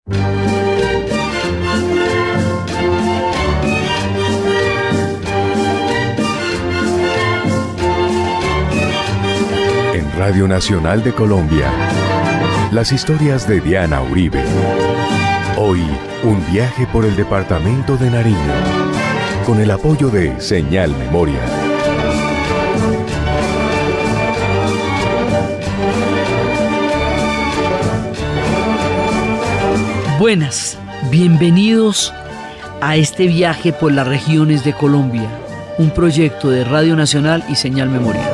En Radio Nacional de Colombia, las historias de Diana Uribe. Hoy, un viaje por el departamento de Nariño, con el apoyo de Señal Memoria. Buenas, bienvenidos a este viaje por las regiones de Colombia, un proyecto de Radio Nacional y Señal Memoria.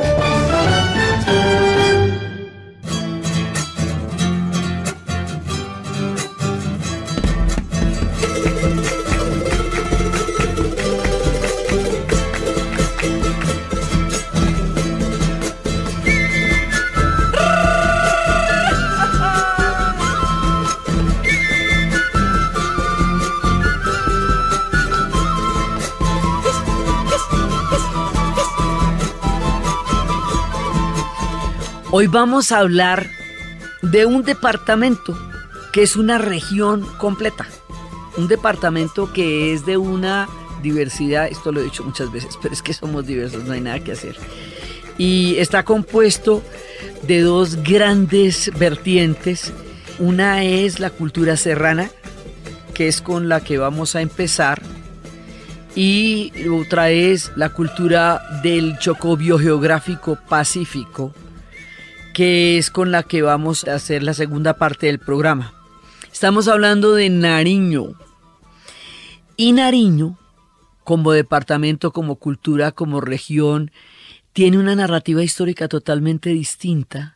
Hoy vamos a hablar de un departamento que es una región completa, un departamento que es de una diversidad, esto lo he dicho muchas veces, pero es que somos diversos, no hay nada que hacer. Y está compuesto de dos grandes vertientes. Una es la cultura serrana, que es con la que vamos a empezar, y otra es la cultura del Chocó biogeográfico pacífico, que es con la que vamos a hacer la segunda parte del programa. Estamos hablando de Nariño. Y Nariño, como departamento, como cultura, como región, tiene una narrativa histórica totalmente distinta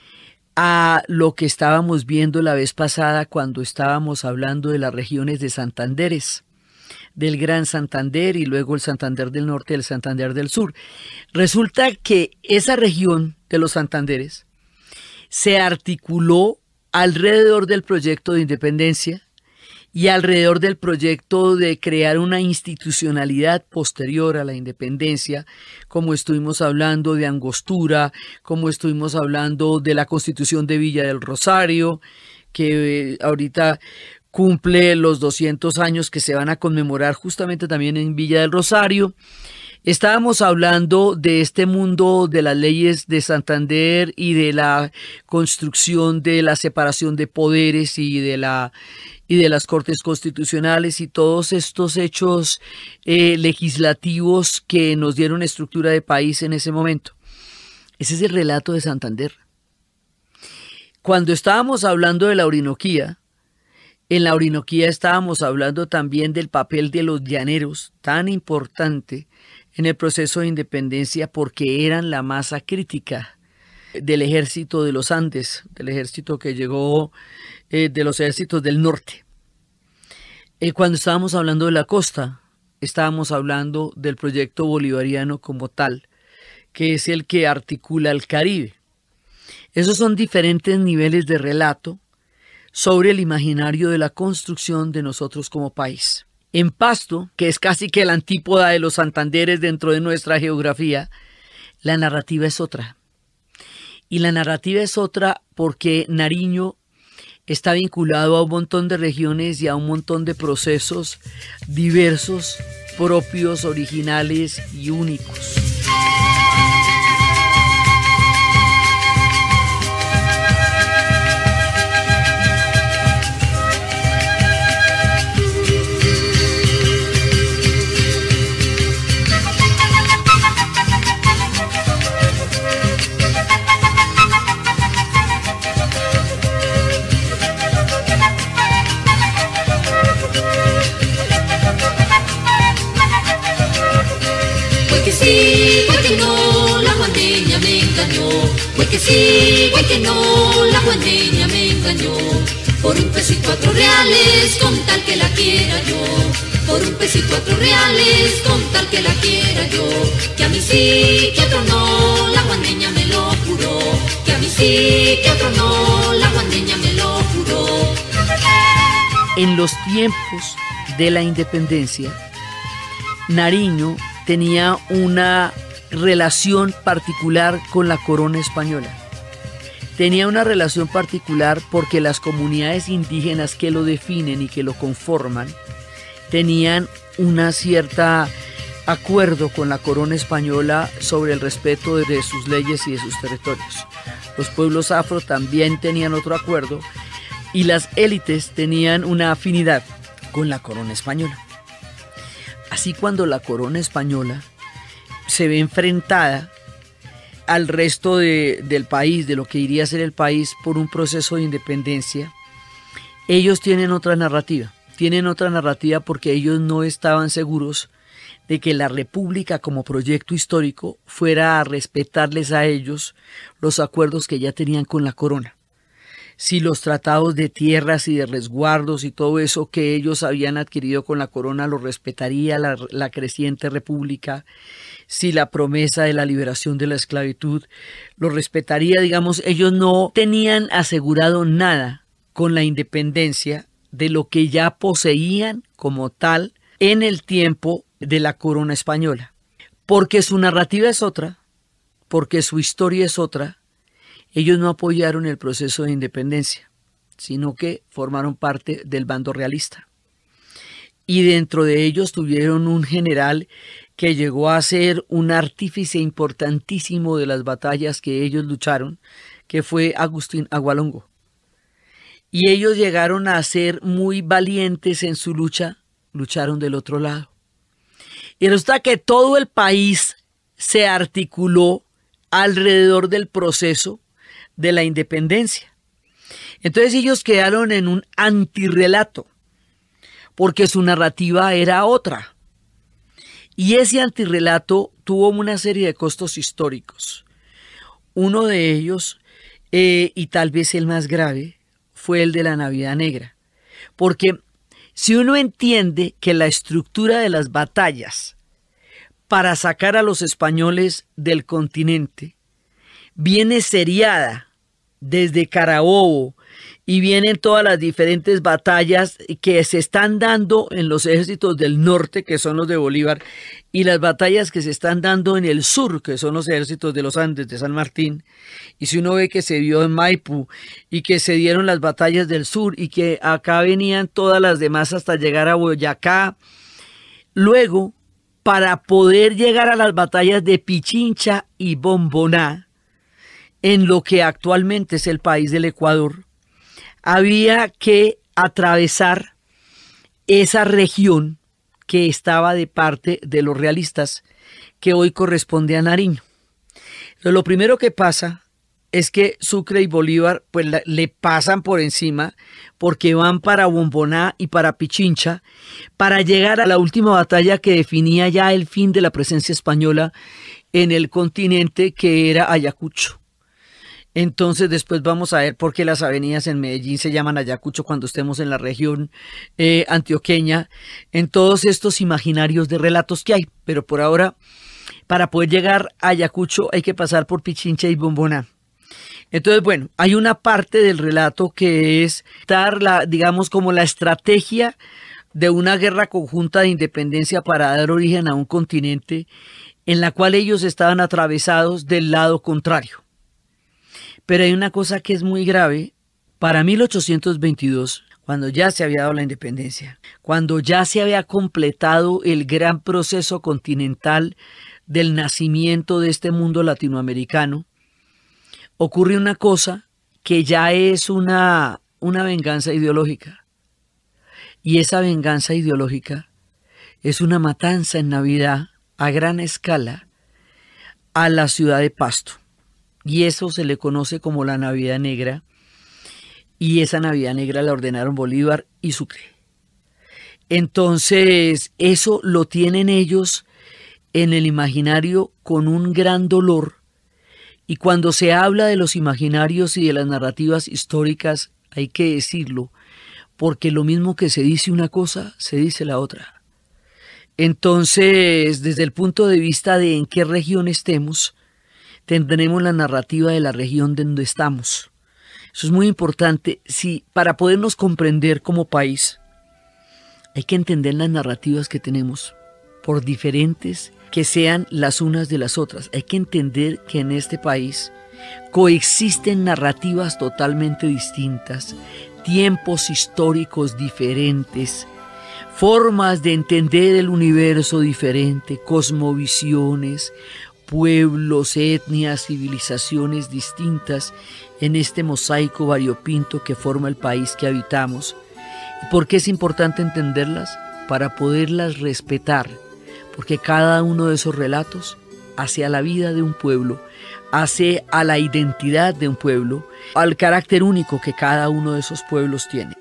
a lo que estábamos viendo la vez pasada cuando estábamos hablando de las regiones de Santanderes, del Gran Santander y luego el Santander del Norte y el Santander del Sur. Resulta que esa región de los Santanderes se articuló alrededor del proyecto de independencia y alrededor del proyecto de crear una institucionalidad posterior a la independencia, como estuvimos hablando de Angostura, como estuvimos hablando de la Constitución de Villa del Rosario, que ahorita cumple los 200 años que se van a conmemorar justamente también en Villa del Rosario. Estábamos hablando de este mundo de las leyes de Santander y de la construcción de la separación de poderes y de las cortes constitucionales y todos estos hechos legislativos que nos dieron estructura de país en ese momento. Ese es el relato de Santander. Cuando estábamos hablando de la Orinoquía, en la Orinoquía estábamos hablando también del papel de los llaneros, tan importante en el proceso de independencia porque eran la masa crítica del ejército de los Andes, del ejército que llegó de los ejércitos del norte. Cuando estábamos hablando de la costa, estábamos hablando del proyecto bolivariano como tal, que es el que articula el Caribe. Esos son diferentes niveles de relato sobre el imaginario de la construcción de nosotros como país. En Pasto, que es casi que la antípoda de los Santanderes dentro de nuestra geografía, la narrativa es otra. Y la narrativa es otra porque Nariño está vinculado a un montón de regiones y a un montón de procesos diversos, propios, originales y únicos. Fue que no, la guandeña me engañó. Por un peso y 4 reales, con tal que la quiera yo. Por un peso y 4 reales, con tal que la quiera yo. Que a mí sí, que a otro no, la guandeña me lo juró. Que a mí sí, que a otro no, la guandeña me lo juró. En los tiempos de la independencia, Nariño tenía una relación particular con la corona española. tenía una relación particular porque las comunidades indígenas que lo definen y que lo conforman tenían una cierta acuerdo con la corona española sobre el respeto de sus leyes y de sus territorios. Los pueblos afro también tenían otro acuerdo y las élites tenían una afinidad con la corona española. Así, cuando la corona española se ve enfrentada al resto del país, de lo que iría a ser el país por un proceso de independencia, ellos tienen otra narrativa. Tienen otra narrativa porque ellos no estaban seguros de que la república como proyecto histórico fuera a respetarles a ellos los acuerdos que ya tenían con la corona. Si los tratados de tierras y de resguardos y todo eso que ellos habían adquirido con la corona lo respetaría la creciente república, si la promesa de la liberación de la esclavitud lo respetaría, digamos, ellos no tenían asegurado nada con la independencia de lo que ya poseían como tal en el tiempo de la corona española. Porque su narrativa es otra, porque su historia es otra. Ellos no apoyaron el proceso de independencia, sino que formaron parte del bando realista. Y dentro de ellos tuvieron un general que llegó a ser un artífice importantísimo de las batallas que ellos lucharon, que fue Agustín Agualongo. Y ellos llegaron a ser muy valientes en su lucha, lucharon del otro lado. Y resulta que todo el país se articuló alrededor del proceso de la independencia. Entonces ellos quedaron en un antirrelato, porque su narrativa era otra. Y ese antirrelato tuvo una serie de costos históricos. Uno de ellos, y tal vez el más grave, fue el de la Navidad Negra. Porque si uno entiende que la estructura de las batallas para sacar a los españoles del continente viene seriada desde Carabobo y vienen todas las diferentes batallas que se están dando en los ejércitos del norte, que son los de Bolívar, y las batallas que se están dando en el sur, que son los ejércitos de los Andes, de San Martín. Y si uno ve que se vio en Maipú y que se dieron las batallas del sur y que acá venían todas las demás hasta llegar a Boyacá, luego, para poder llegar a las batallas de Pichincha y Bomboná, en lo que actualmente es el país del Ecuador, había que atravesar esa región que estaba de parte de los realistas, que hoy corresponde a Nariño. Entonces, lo primero que pasa es que Sucre y Bolívar pues le pasan por encima, porque van para Bomboná y para Pichincha para llegar a la última batalla que definía ya el fin de la presencia española en el continente, que era Ayacucho. Entonces después vamos a ver por qué las avenidas en Medellín se llaman Ayacucho cuando estemos en la región antioqueña, en todos estos imaginarios de relatos que hay. Pero por ahora, para poder llegar a Ayacucho hay que pasar por Pichincha y Bomboná. Entonces, bueno, hay una parte del relato que es digamos, como la estrategia de una guerra conjunta de independencia para dar origen a un continente en la cual ellos estaban atravesados del lado contrario. Pero hay una cosa que es muy grave. Para 1822, cuando ya se había dado la independencia, cuando ya se había completado el gran proceso continental del nacimiento de este mundo latinoamericano, ocurre una cosa que ya es una venganza ideológica. Y esa venganza ideológica es una matanza en Navidad a gran escala a la ciudad de Pasto. Y eso se le conoce como la Navidad Negra, y esa Navidad Negra la ordenaron Bolívar y Sucre. Entonces, eso lo tienen ellos en el imaginario con un gran dolor, y cuando se habla de los imaginarios y de las narrativas históricas, hay que decirlo, porque lo mismo que se dice una cosa, se dice la otra. Entonces, desde el punto de vista de en qué región estemos, tendremos la narrativa de la región donde estamos. Eso es muy importante. Para podernos comprender como país, hay que entender las narrativas que tenemos, por diferentes que sean las unas de las otras. Hay que entender que en este país coexisten narrativas totalmente distintas, tiempos históricos diferentes, formas de entender el universo diferente, cosmovisiones, pueblos, etnias, civilizaciones distintas en este mosaico variopinto que forma el país que habitamos. ¿Y por qué es importante entenderlas? Para poderlas respetar, porque cada uno de esos relatos hace a la vida de un pueblo, hace a la identidad de un pueblo, al carácter único que cada uno de esos pueblos tiene.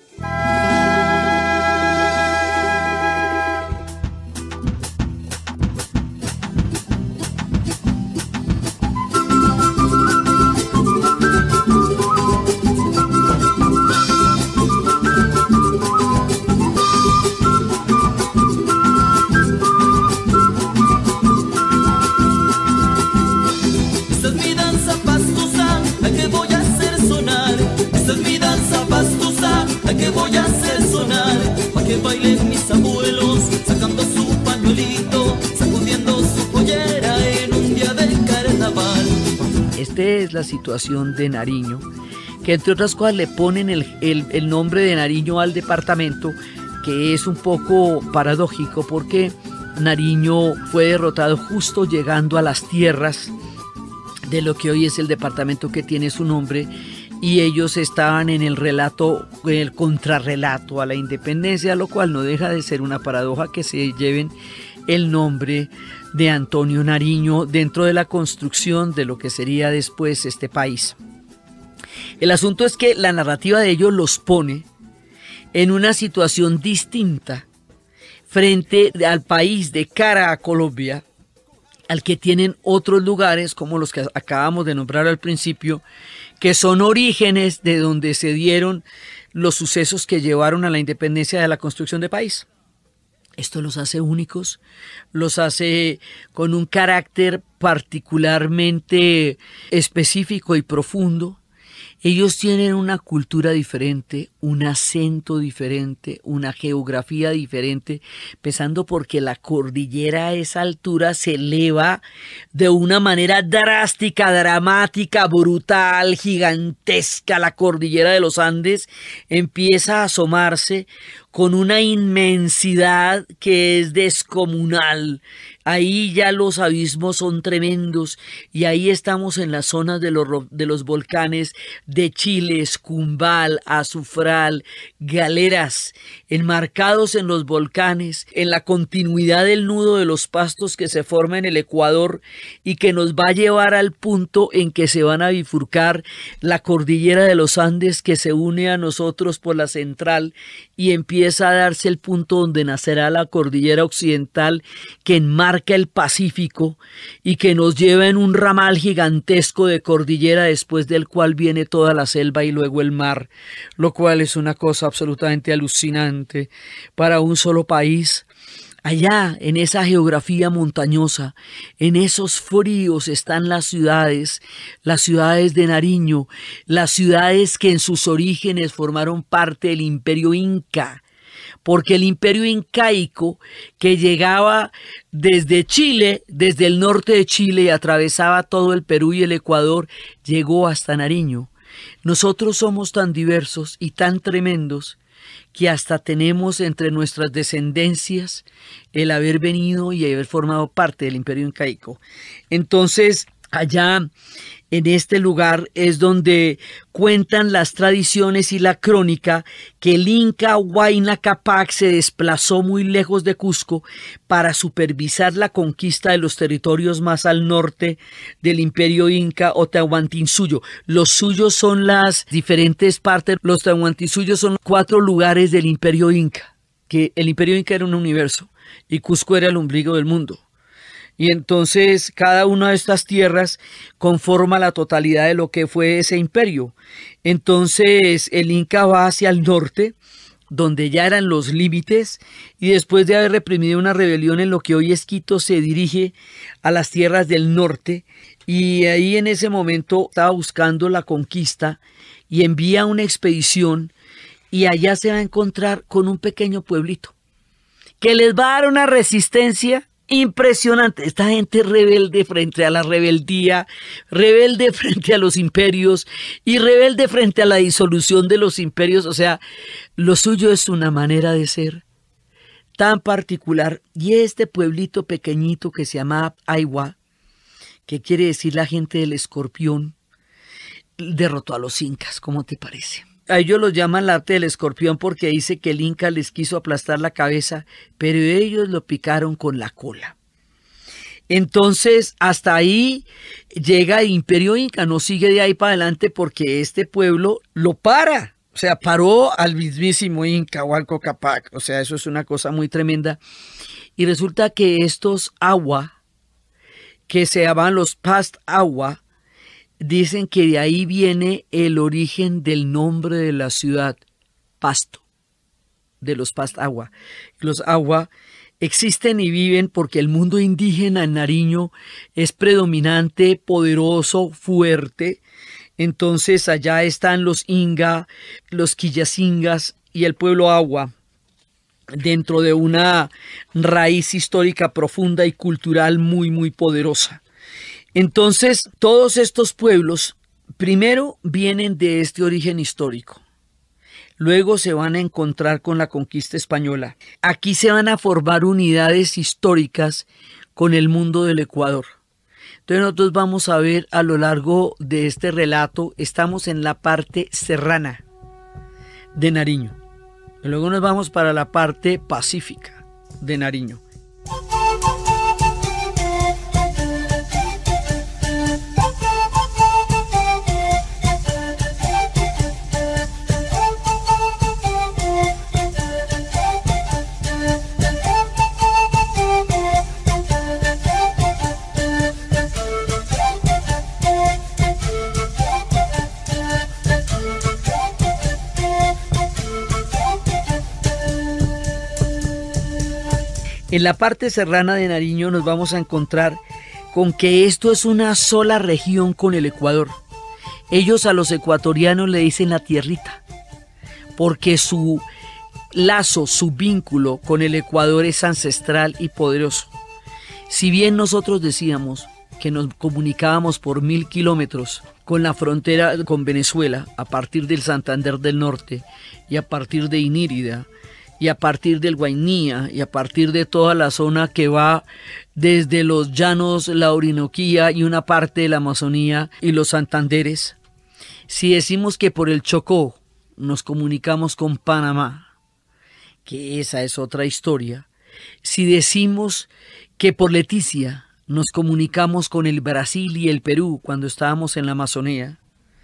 Bailen mis abuelos, sacando su pañuelito, sacudiendo su pollera en un día de carnaval. Esta es la situación de Nariño, que entre otras cosas le ponen el nombre de Nariño al departamento, que es un poco paradójico porque Nariño fue derrotado justo llegando a las tierras de lo que hoy es el departamento que tiene su nombre, y ellos estaban en el relato, en el contrarrelato a la independencia, lo cual no deja de ser una paradoja que se lleven el nombre de Antonio Nariño dentro de la construcción de lo que sería después este país. El asunto es que la narrativa de ellos los pone en una situación distinta frente al país de cara a Colombia, al que tienen otros lugares como los que acabamos de nombrar al principio, que son orígenes de donde se dieron los sucesos que llevaron a la independencia de la construcción de país. Esto los hace únicos, los hace con un carácter particularmente específico y profundo. Ellos tienen una cultura diferente, un acento diferente, una geografía diferente, empezando porque la cordillera a esa altura se eleva de una manera drástica, dramática, brutal, gigantesca. La cordillera de los Andes empieza a asomarse con una inmensidad que es descomunal. Ahí ya los abismos son tremendos y ahí estamos en las zonas de los volcanes de Chiles, Cumbal, Azufral, Galeras, enmarcados en los volcanes, en la continuidad del nudo de los pastos que se forma en el Ecuador y que nos va a llevar al punto en que se van a bifurcar la cordillera de los Andes que se une a nosotros por la central y empieza a darse el punto donde nacerá la cordillera occidental que enmarca el Pacífico y que nos lleva en un ramal gigantesco de cordillera después del cual viene toda la selva y luego el mar, lo cual es una cosa absolutamente alucinante para un solo país. Allá, en esa geografía montañosa, en esos fríos están las ciudades de Nariño, las ciudades que en sus orígenes formaron parte del Imperio Inca, porque el Imperio Incaico, que llegaba desde Chile, desde el norte de Chile y atravesaba todo el Perú y el Ecuador, llegó hasta Nariño. Nosotros somos tan diversos y tan tremendos que hasta tenemos entre nuestras descendencias el haber venido y haber formado parte del Imperio Incaico. Entonces, allá en este lugar es donde cuentan las tradiciones y la crónica que el Inca Huayna Cápac se desplazó muy lejos de Cusco para supervisar la conquista de los territorios más al norte del Imperio Inca o Tahuantinsuyo. Los suyos son las diferentes partes, los Tahuantinsuyos son 4 lugares del Imperio Inca, que el Imperio Inca era un universo y Cusco era el ombligo del mundo. Y entonces cada una de estas tierras conforma la totalidad de lo que fue ese imperio. Entonces el Inca va hacia el norte, donde ya eran los límites, y después de haber reprimido una rebelión en lo que hoy es Quito, se dirige a las tierras del norte, y ahí en ese momento estaba buscando la conquista, y envía una expedición, y allá se va a encontrar con un pequeño pueblito, que les va a dar una resistencia Impresionante, esta gente rebelde frente a la rebeldía, rebelde frente a los imperios y rebelde frente a la disolución de los imperios. O sea, lo suyo es una manera de ser tan particular. Y este pueblito pequeñito que se llama Aywa, que quiere decir la gente del escorpión, derrotó a los incas. ¿Cómo te parece? A ellos los llaman el arte del escorpión porque dice que el inca les quiso aplastar la cabeza, pero ellos lo picaron con la cola. Entonces, hasta ahí llega el imperio inca, no sigue de ahí para adelante porque este pueblo lo para. O sea, paró al mismísimo Inca, Hualco Cápac. O sea, eso es una cosa muy tremenda. Y resulta que estos agua, que se llaman los Past Agua, dicen que de ahí viene el origen del nombre de la ciudad, Pasto, de los Past Agua. Los Agua existen y viven porque el mundo indígena en Nariño es predominante, poderoso, fuerte. Entonces allá están los Inga, los Quillacingas y el pueblo Agua, dentro de una raíz histórica profunda y cultural muy, muy poderosa. Entonces, todos estos pueblos, primero vienen de este origen histórico. Luego se van a encontrar con la conquista española. Aquí se van a formar unidades históricas con el mundo del Ecuador. Entonces nosotros vamos a ver a lo largo de este relato, estamos en la parte serrana de Nariño. Y luego nos vamos para la parte pacífica de Nariño. En la parte serrana de Nariño nos vamos a encontrar con que esto es una sola región con el Ecuador. Ellos a los ecuatorianos le dicen la tierrita, porque su lazo, su vínculo con el Ecuador es ancestral y poderoso. Si bien nosotros decíamos que nos comunicábamos por 1000 kilómetros con la frontera con Venezuela, a partir del Santander del Norte y a partir de Inírida, y a partir del Guainía y a partir de toda la zona que va desde los llanos, la Orinoquía y una parte de la Amazonía y los Santanderes. Si decimos que por el Chocó nos comunicamos con Panamá, que esa es otra historia. Si decimos que por Leticia nos comunicamos con el Brasil y el Perú cuando estábamos en la Amazonía,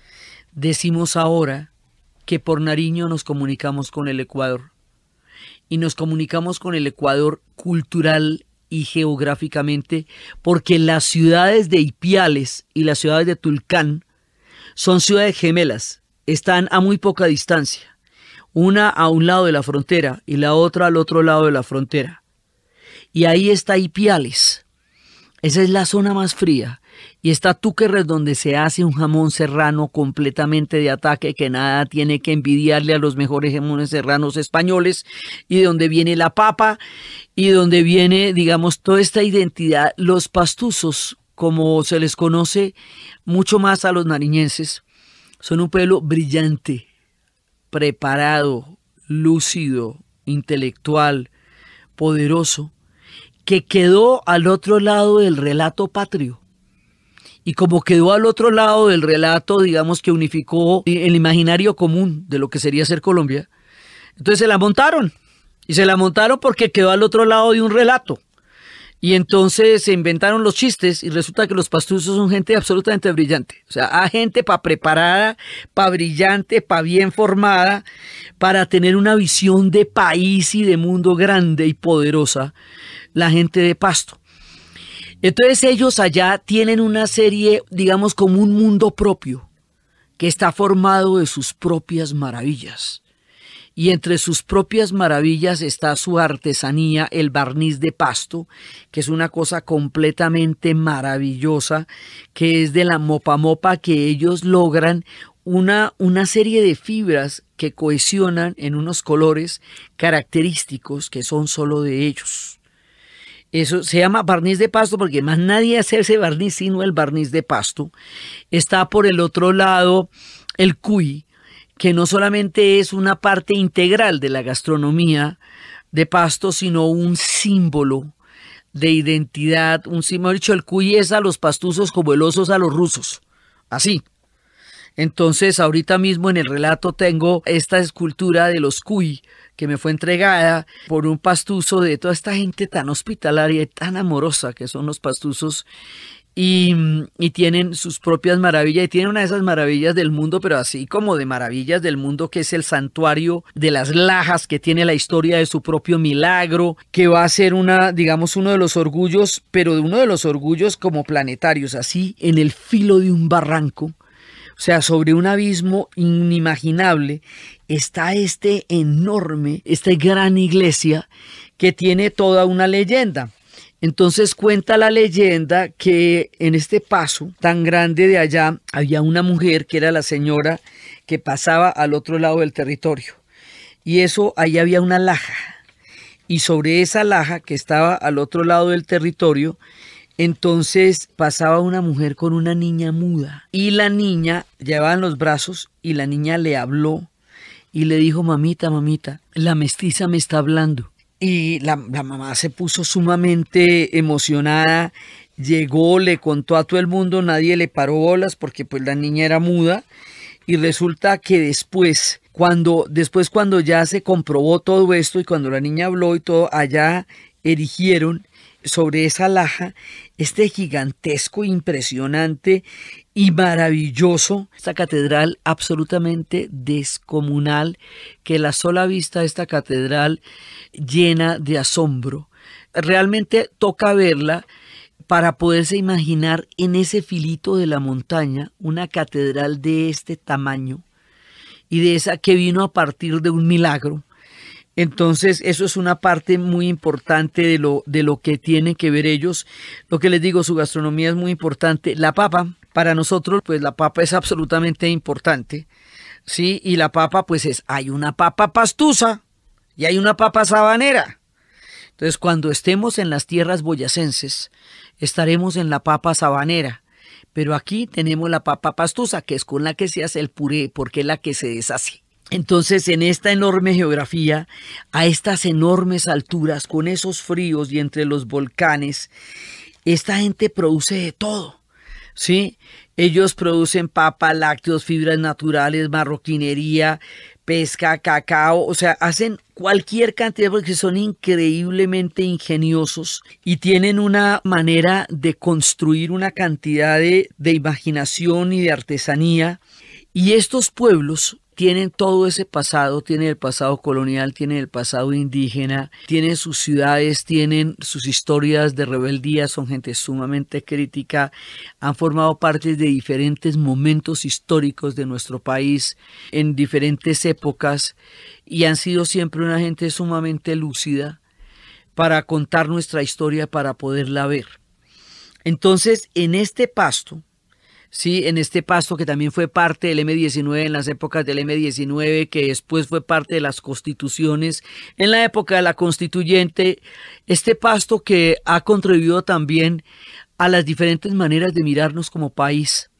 decimos ahora que por Nariño nos comunicamos con el Ecuador. Y nos comunicamos con el Ecuador cultural y geográficamente porque las ciudades de Ipiales y las ciudades de Tulcán son ciudades gemelas, están a muy poca distancia, una a un lado de la frontera y la otra al otro lado de la frontera. Y ahí está Ipiales, esa es la zona más fría. Y está Túquerres, donde se hace un jamón serrano completamente de ataque que nada tiene que envidiarle a los mejores jamones serranos españoles, y de donde viene la papa y donde viene, digamos, toda esta identidad. Los pastuzos, como se les conoce mucho más a los nariñenses, son un pueblo brillante, preparado, lúcido, intelectual, poderoso, que quedó al otro lado del relato patrio. Y como quedó al otro lado del relato, digamos que unificó el imaginario común de lo que sería ser Colombia, entonces se la montaron. Y se la montaron porque quedó al otro lado de un relato. Y entonces se inventaron los chistes y resulta que los pastuzos son gente absolutamente brillante. O sea, hay gente para preparada, para brillante, para bien formada, para tener una visión de país y de mundo grande y poderosa, la gente de Pasto. Entonces ellos allá tienen una serie, digamos, como un mundo propio, que está formado de sus propias maravillas. Y entre sus propias maravillas está su artesanía, el barniz de Pasto, que es una cosa completamente maravillosa, que es de la mopa mopa, que ellos logran una serie de fibras que cohesionan en unos colores característicos que son solo de ellos. Eso se llama barniz de pasto porque más nadie hace ese barniz sino el barniz de pasto. Está por el otro lado el cuy, que no solamente es una parte integral de la gastronomía de Pasto, sino un símbolo de identidad, un símbolo. Dicho, el cuy es a los pastuzos como el oso es a los rusos, así. Entonces, ahorita mismo en el relato tengo esta escultura de los cuy que me fue entregada por un pastuso de toda esta gente tan hospitalaria y tan amorosa que son los pastuzos. Y tienen sus propias maravillas, y tienen una de esas maravillas del mundo, pero así como de maravillas del mundo, que es el santuario de las Lajas, que tiene la historia de su propio milagro, que va a ser digamos, uno de los orgullos, pero de uno de los orgullos como planetarios, así en el filo de un barranco, o sea, sobre un abismo inimaginable, está esta gran iglesia que tiene toda una leyenda. Entonces cuenta la leyenda que en este paso tan grande de allá había una mujer que era la señora que pasaba al otro lado del territorio. Y ahí había una laja. Y sobre esa laja que estaba al otro lado del territorio, entonces pasaba una mujer con una niña muda. Y la niña llevaba en los brazos y la niña le habló y le dijo: mamita, mamita, la mestiza me está hablando. Y la mamá se puso sumamente emocionada, llegó, le contó a todo el mundo, nadie le paró bolas porque pues la niña era muda, y resulta que después cuando ya se comprobó todo esto y cuando la niña habló y todo, allá erigieron sobre esa laja este gigantesco, impresionante y maravilloso, esta catedral absolutamente descomunal, que la sola vista de esta catedral llena de asombro. Realmente toca verla para poderse imaginar en ese filito de la montaña una catedral de este tamaño y de esa que vino a partir de un milagro. Entonces eso es una parte muy importante de lo que tienen que ver ellos. Lo que les digo, su gastronomía es muy importante. La papa, para nosotros, pues la papa es absolutamente importante, ¿sí? Y la papa, pues hay una papa pastusa y hay una papa sabanera. Entonces, cuando estemos en las tierras boyacenses, estaremos en la papa sabanera. Pero aquí tenemos la papa pastusa, que es con la que se hace el puré, porque es la que se deshace. Entonces, en esta enorme geografía, a estas enormes alturas, con esos fríos y entre los volcanes, esta gente produce de todo, ¿sí? Ellos producen papa, lácteos, fibras naturales, marroquinería, pesca, cacao, o sea, hacen cualquier cantidad porque son increíblemente ingeniosos y tienen una manera de construir una cantidad de imaginación y de artesanía. Y estos pueblos tienen todo ese pasado, tienen el pasado colonial, tienen el pasado indígena, tienen sus ciudades, tienen sus historias de rebeldía, son gente sumamente crítica, han formado parte de diferentes momentos históricos de nuestro país en diferentes épocas y han sido siempre una gente sumamente lúcida para contar nuestra historia, para poderla ver. Entonces, en este pasto, sí, en este pasto que también fue parte del M-19 en las épocas del M-19, que después fue parte de las constituciones, en la época de la constituyente, este pasto que ha contribuido también a las diferentes maneras de mirarnos como país.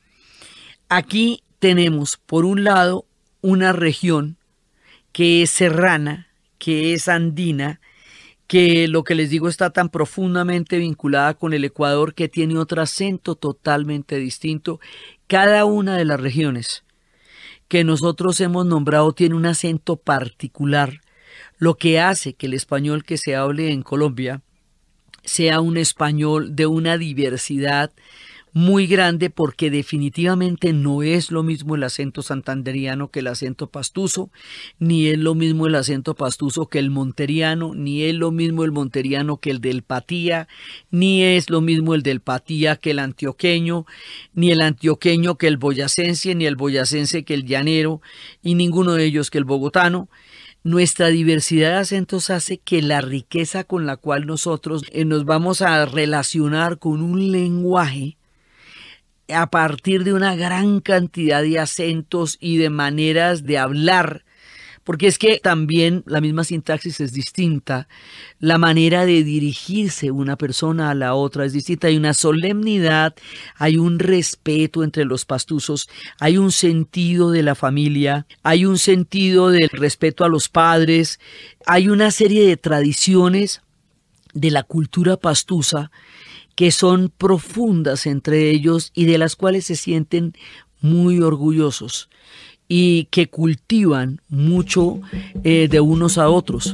Aquí tenemos, por un lado, una región que es serrana, que es andina, que lo que les digo está tan profundamente vinculada con el Ecuador que tiene otro acento totalmente distinto. Cada una de las regiones que nosotros hemos nombrado tiene un acento particular, lo que hace que el español que se hable en Colombia sea un español de una diversidad muy grande, porque definitivamente no es lo mismo el acento santanderiano que el acento pastuso, ni es lo mismo el acento pastuso que el monteriano, ni es lo mismo el monteriano que el del Patía, ni es lo mismo el del Patía que el antioqueño, ni el antioqueño que el boyacense, ni el boyacense que el llanero, y ninguno de ellos que el bogotano. Nuestra diversidad de acentos hace que la riqueza con la cual nosotros nos vamos a relacionar con un lenguaje a partir de una gran cantidad de acentos y de maneras de hablar, porque es que también la misma sintaxis es distinta, la manera de dirigirse una persona a la otra es distinta, hay una solemnidad, hay un respeto entre los pastuzos, hay un sentido de la familia, hay un sentido del respeto a los padres, hay una serie de tradiciones de la cultura pastusa que son profundas entre ellos y de las cuales se sienten muy orgullosos y que cultivan mucho de unos a otros.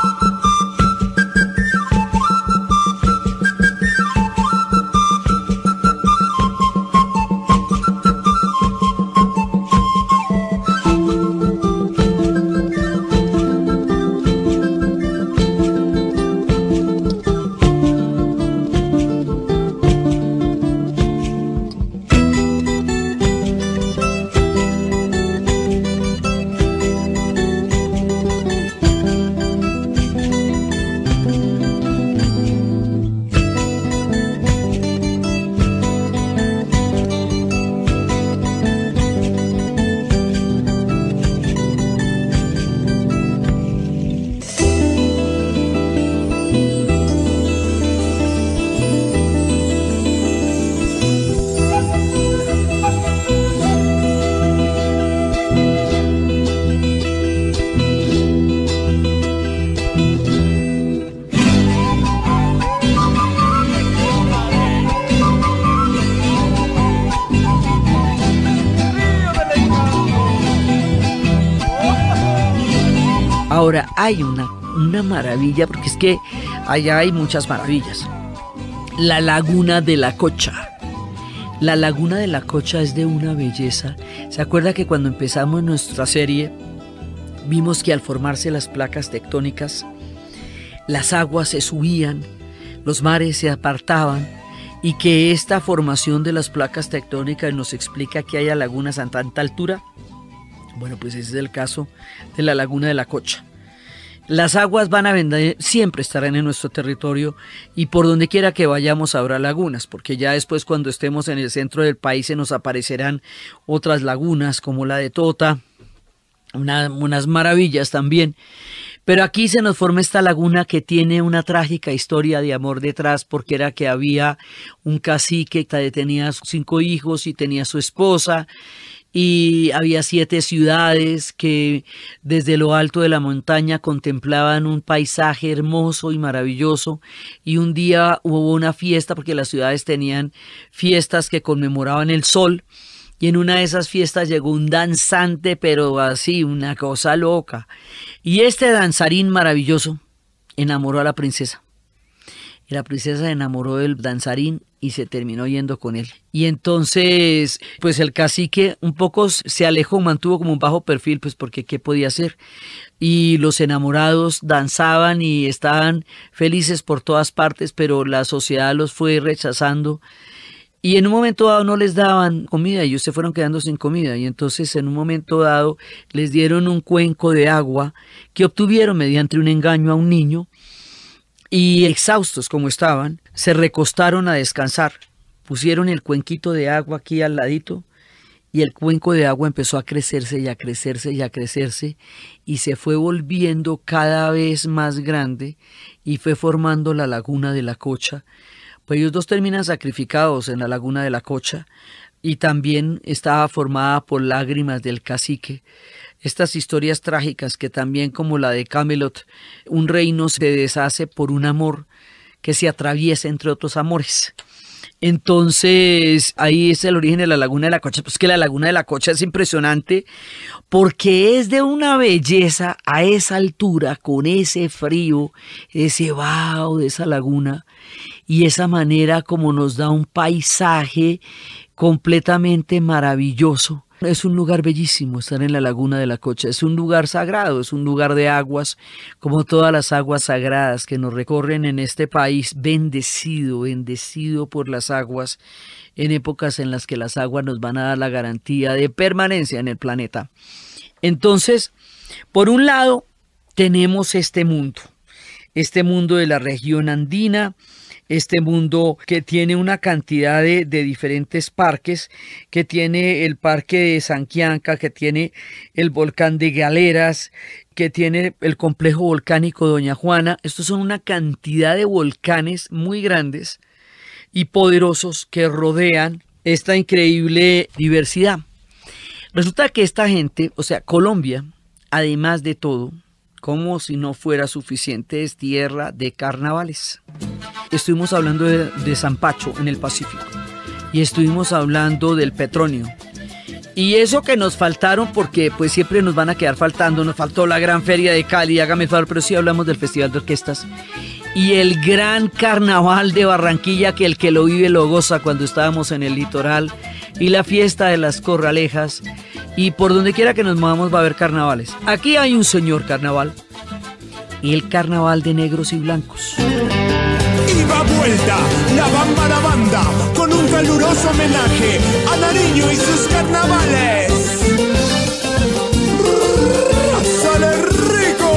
Ahora, hay una maravilla, porque es que allá hay muchas maravillas. La Laguna de la Cocha. La Laguna de la Cocha es de una belleza. ¿Se acuerda que cuando empezamos nuestra serie vimos que al formarse las placas tectónicas, las aguas se subían, los mares se apartaban y que esta formación de las placas tectónicas nos explica que haya lagunas a tanta altura? Bueno, pues ese es el caso de la Laguna de la Cocha. Las aguas van a venir, siempre estarán en nuestro territorio y por donde quiera que vayamos habrá lagunas, porque ya después cuando estemos en el centro del país se nos aparecerán otras lagunas como la de Tota, unas maravillas también. Pero aquí se nos forma esta laguna que tiene una trágica historia de amor detrás, porque era que había un cacique que tenía 5 hijos y tenía su esposa, y había 7 ciudades que desde lo alto de la montaña contemplaban un paisaje hermoso y maravilloso, y un día hubo una fiesta porque las ciudades tenían fiestas que conmemoraban el sol, y en una de esas fiestas llegó un danzante, pero así, una cosa loca, y este danzarín maravilloso enamoró a la princesa. Y la princesa se enamoró del danzarín y se terminó yendo con él. Y entonces, pues el cacique un poco se alejó, mantuvo como un bajo perfil, pues porque ¿qué podía hacer? Y los enamorados danzaban y estaban felices por todas partes, pero la sociedad los fue rechazando. Y en un momento dado no les daban comida y ellos se fueron quedando sin comida. Y entonces en un momento dado les dieron un cuenco de agua que obtuvieron mediante un engaño a un niño. Y exhaustos como estaban, se recostaron a descansar, pusieron el cuenquito de agua aquí al ladito y el cuenco de agua empezó a crecerse y a crecerse y a crecerse y se fue volviendo cada vez más grande y fue formando la Laguna de la Cocha. Pues ellos dos terminan sacrificados en la Laguna de la Cocha y también estaba formada por lágrimas del cacique. Estas historias trágicas que también como la de Camelot, un reino se deshace por un amor que se atraviesa entre otros amores. Entonces ahí es el origen de la Laguna de la Cocha. Pues que la Laguna de la Cocha es impresionante porque es de una belleza a esa altura, con ese frío, ese vaho de esa laguna y esa manera como nos da un paisaje completamente maravilloso. Es un lugar bellísimo estar en la Laguna de la Cocha, es un lugar sagrado, es un lugar de aguas, como todas las aguas sagradas que nos recorren en este país, bendecido, bendecido por las aguas, en épocas en las que las aguas nos van a dar la garantía de permanencia en el planeta. Entonces, por un lado, tenemos este mundo de la región andina, este mundo que tiene una cantidad de diferentes parques, que tiene el parque de Sanquianca, que tiene el volcán de Galeras, que tiene el complejo volcánico Doña Juana. Estos son una cantidad de volcanes muy grandes y poderosos que rodean esta increíble diversidad. Resulta que esta gente, o sea, Colombia, además de todo, como si no fuera suficiente, es tierra de carnavales. Estuvimos hablando de Zampacho en el Pacífico y estuvimos hablando del Petronio. Y eso que nos faltaron, porque pues siempre nos van a quedar faltando, nos faltó la gran feria de Cali, hágame el favor, pero sí hablamos del Festival de Orquestas. Y el gran carnaval de Barranquilla, que el que lo vive lo goza cuando estábamos en el litoral. Y la fiesta de las Corralejas. Y por donde quiera que nos movamos va a haber carnavales. Aquí hay un señor carnaval. El carnaval de negros y blancos. Y va vuelta la banda con un caluroso homenaje a Nariño y sus carnavales. ¡Sale rico!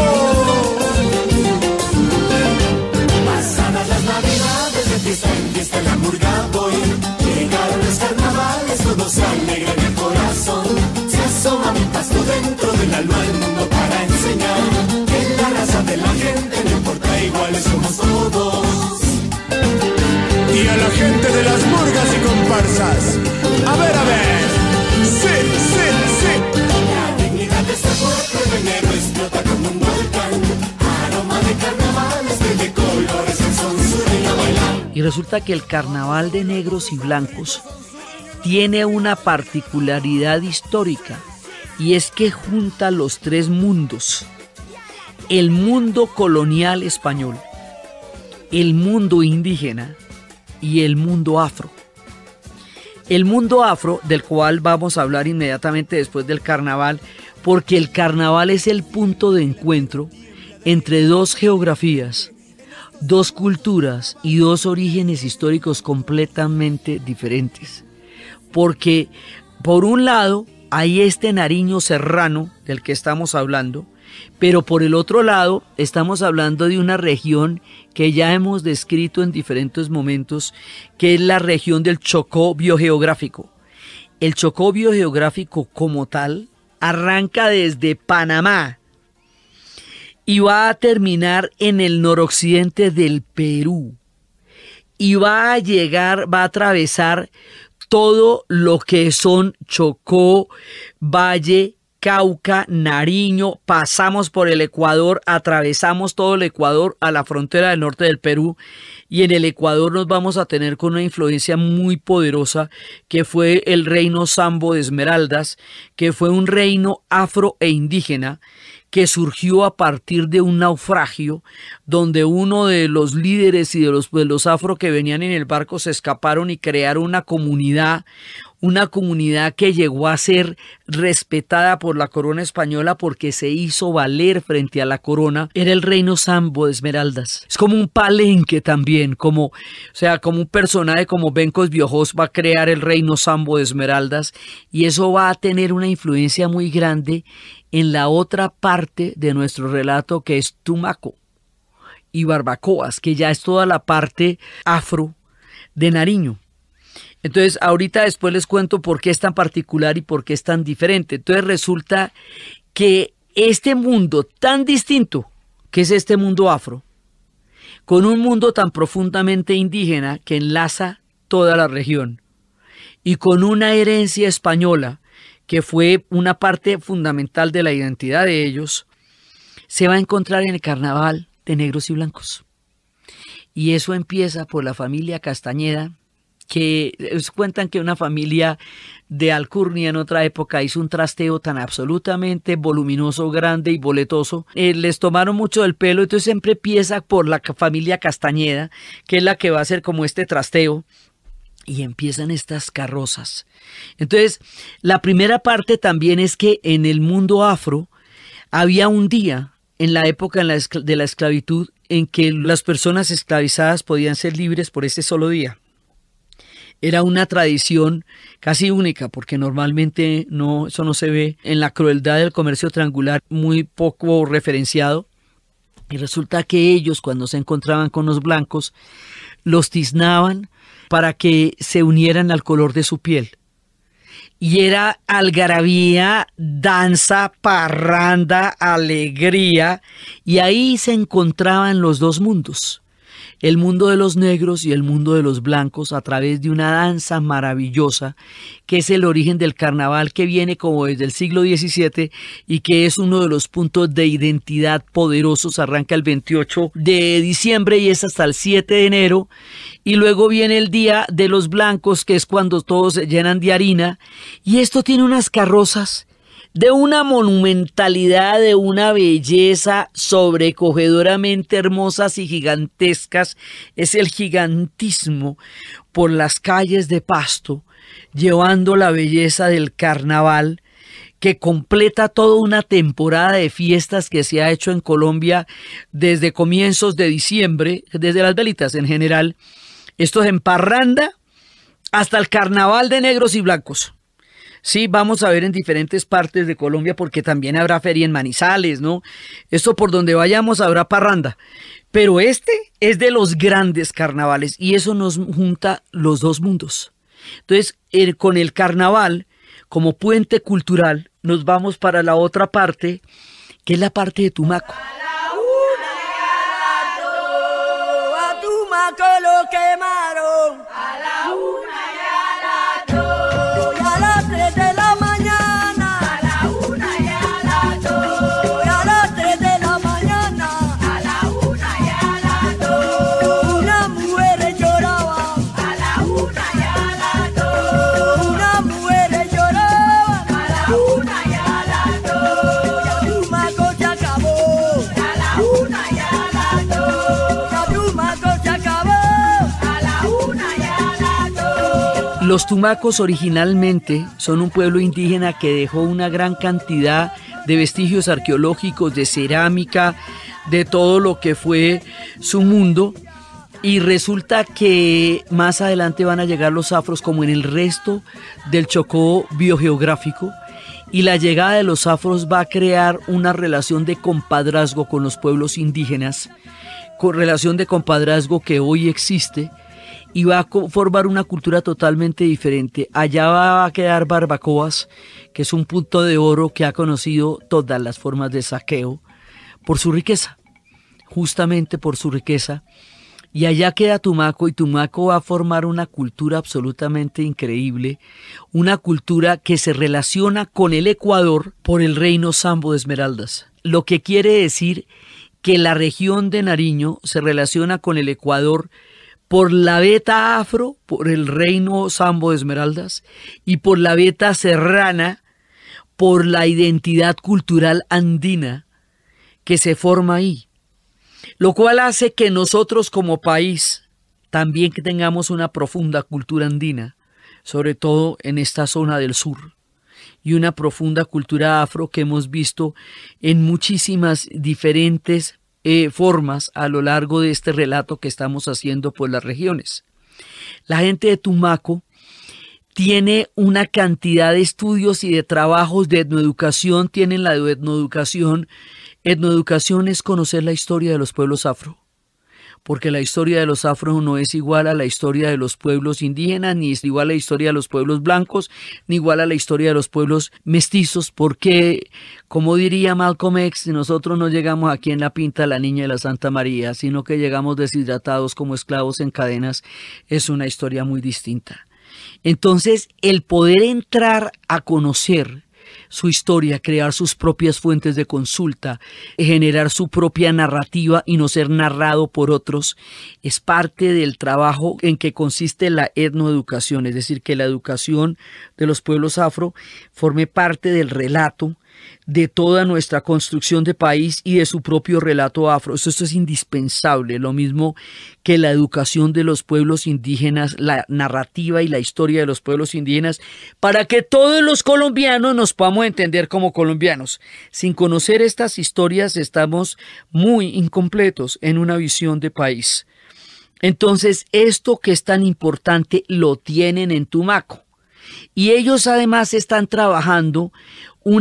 Pasadas las navidades, de fiesta en fiesta la murga voy. Llegaron los carnavales, todos se alegran el corazón. Se asoma mi pasto dentro del alma del mundo para enseñar que la raza de la gente no importa, iguales somos todos. Y a la gente de las murgas y comparsas, a ver, sí. La dignidad de este pueblo de enero explota como un volcán. Aroma de carnavales, de colores, el son sureño a bailar. Y resulta que el carnaval de negros y blancos tiene una particularidad histórica, y es que junta los tres mundos: el mundo colonial español, el mundo indígena y el mundo afro. El mundo afro, del cual vamos a hablar inmediatamente después del carnaval, porque el carnaval es el punto de encuentro entre dos geografías, dos culturas y dos orígenes históricos completamente diferentes. Porque por un lado hay este Nariño serrano del que estamos hablando, pero por el otro lado estamos hablando de una región que ya hemos descrito en diferentes momentos, que es la región del Chocó biogeográfico. El Chocó biogeográfico como tal arranca desde Panamá y va a terminar en el noroccidente del Perú y va a llegar, va a atravesar todo lo que son Chocó, Valle, Cauca, Nariño, pasamos por el Ecuador, atravesamos todo el Ecuador a la frontera del norte del Perú, y en el Ecuador nos vamos a tener con una influencia muy poderosa que fue el reino Sambo de Esmeraldas, que fue un reino afro e indígena que surgió a partir de un naufragio donde uno de los líderes y de los afro que venían en el barco se escaparon y crearon una comunidad que llegó a ser respetada por la corona española porque se hizo valer frente a la corona. Era el reino Sambo de Esmeraldas. Es como un palenque también, como un personaje como Bencos Biojos va a crear el reino Sambo de Esmeraldas, y eso va a tener una influencia muy grande en la otra parte de nuestro relato, que es Tumaco y Barbacoas, que ya es toda la parte afro de Nariño. Entonces, ahorita después les cuento por qué es tan particular y por qué es tan diferente. Entonces, resulta que este mundo tan distinto, que es este mundo afro, con un mundo tan profundamente indígena que enlaza toda la región, y con una herencia española que fue una parte fundamental de la identidad de ellos, se va a encontrar en el carnaval de negros y blancos. Y eso empieza por la familia Castañeda, que cuentan que una familia de Alcurnia en otra época hizo un trasteo tan absolutamente voluminoso, grande y boletoso. Les tomaron mucho del pelo, entonces siempre empieza por la familia Castañeda, que es la que va a hacer como este trasteo, y empiezan estas carrozas. Entonces, la primera parte también es que en el mundo afro había un día, en la época de la esclavitud, en que las personas esclavizadas podían ser libres por ese solo día. Era una tradición casi única, porque normalmente eso no se ve en la crueldad del comercio triangular, muy poco referenciado. Y resulta que ellos, cuando se encontraban con los blancos, los tiznaban para que se unieran al color de su piel. Y era algarabía, danza, parranda, alegría, y ahí se encontraban los dos mundos, el mundo de los negros y el mundo de los blancos, a través de una danza maravillosa que es el origen del carnaval, que viene como desde el siglo XVII y que es uno de los puntos de identidad poderosos. Arranca el 28 de diciembre y es hasta el 7 de enero, y luego viene el Día de los Blancos, que es cuando todos se llenan de harina, y esto tiene unas carrozas de una monumentalidad, de una belleza sobrecogedoramente hermosas y gigantescas. Es el gigantismo por las calles de Pasto, llevando la belleza del carnaval, que completa toda una temporada de fiestas que se ha hecho en Colombia desde comienzos de diciembre, desde las velitas en general. Esto es en parranda hasta el carnaval de negros y blancos. Sí, vamos a ver en diferentes partes de Colombia, porque también habrá feria en Manizales, ¿no? Esto por donde vayamos habrá parranda. Pero este es de los grandes carnavales y eso nos junta los dos mundos. Entonces, con el carnaval como puente cultural, nos vamos para la otra parte, que es la parte de Tumaco. A Tumaco lo quemaron a la 1 y a las 2 y a las 3 de la mañana, a la 1 y a las 2 y a las 3 de la mañana, a la 1 y a las 2. Una mujer lloraba a la 1 y a las 2. Una mujer lloraba a la 1 y a las 2. Ya Tumaco se acabó a la 1 y a las 2. Ya Tumaco se acabó a la 1 y a las 2. Los tumacos originalmente son un pueblo indígena que dejó una gran cantidad de vestigios arqueológicos, de cerámica, de todo lo que fue su mundo. Y resulta que más adelante van a llegar los afros, como en el resto del Chocó biogeográfico, y la llegada de los afros va a crear una relación de compadrazgo con los pueblos indígenas, con relación de compadrazgo que hoy existe, y va a formar una cultura totalmente diferente. Allá va a quedar Barbacoas, que es un punto de oro que ha conocido todas las formas de saqueo por su riqueza, justamente por su riqueza. Y allá queda Tumaco, y Tumaco va a formar una cultura absolutamente increíble, una cultura que se relaciona con el Ecuador por el reino Sambo de Esmeraldas. Lo que quiere decir que la región de Nariño se relaciona con el Ecuador por la veta afro, por el reino Sambo de Esmeraldas, y por la veta serrana, por la identidad cultural andina que se forma ahí. Lo cual hace que nosotros como país también que tengamos una profunda cultura andina, sobre todo en esta zona del sur, y una profunda cultura afro que hemos visto en muchísimas diferentes formas a lo largo de este relato que estamos haciendo por las regiones. La gente de Tumaco tiene una cantidad de estudios y de trabajos de etnoeducación. Tienen la de etnoeducación. Etnoeducación es conocer la historia de los pueblos afro, porque la historia de los afro no es igual a la historia de los pueblos indígenas, ni es igual a la historia de los pueblos blancos, ni igual a la historia de los pueblos mestizos, porque, como diría Malcolm X, nosotros no llegamos aquí en la pinta de la Niña de la Santa María, sino que llegamos deshidratados como esclavos en cadenas. Es una historia muy distinta. Entonces, el poder entrar a conocer su historia, crear sus propias fuentes de consulta, generar su propia narrativa y no ser narrado por otros, es parte del trabajo en que consiste la etnoeducación, es decir, que la educación de los pueblos afro forme parte del relato de toda nuestra construcción de país y de su propio relato afro. Esto es indispensable, lo mismo que la educación de los pueblos indígenas, la narrativa y la historia de los pueblos indígenas, para que todos los colombianos nos podamos entender como colombianos. Sin conocer estas historias estamos muy incompletos en una visión de país. Entonces, esto que es tan importante lo tienen en Tumaco. Y ellos además están trabajando una